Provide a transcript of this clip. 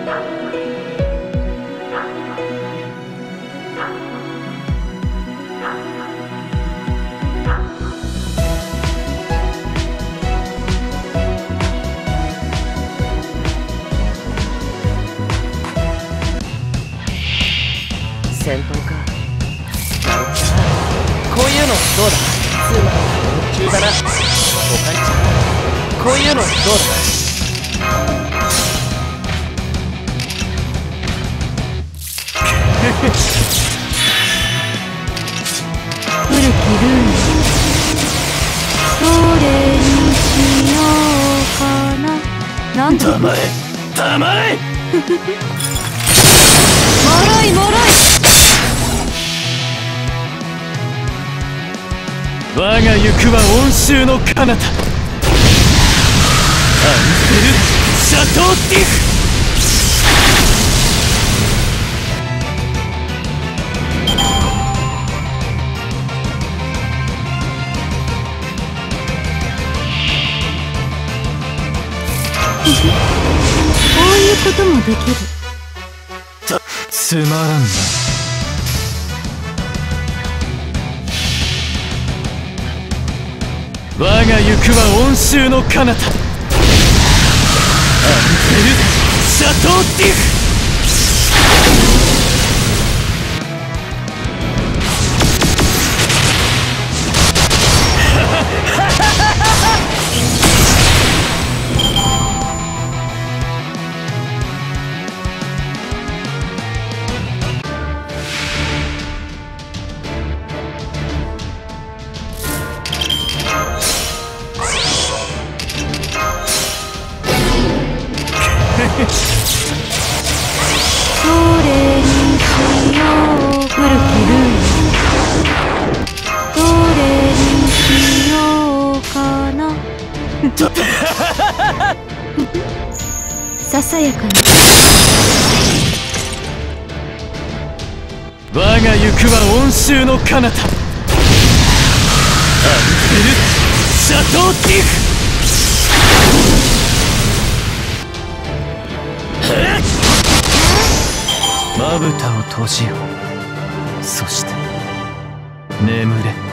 戦闘か。こういうのどうだ。つまり高級だな。他にこういうのどうだ。 古きルールどれにしようかな。なんだ黙れ黙れもろいもろい。 我が行くは温州の彼方アンペル・シャトー・ディフ。 こういうこともできる。 つまらんな。我が行くは温州の彼方アンペル・シャトー・ディフ。 どれにしよう。古きルールどれにしようかな。ささやかな。 我が行くは温州の彼方アンペル・シャトー・ディフ。まぶたを閉じよ。そして眠れ。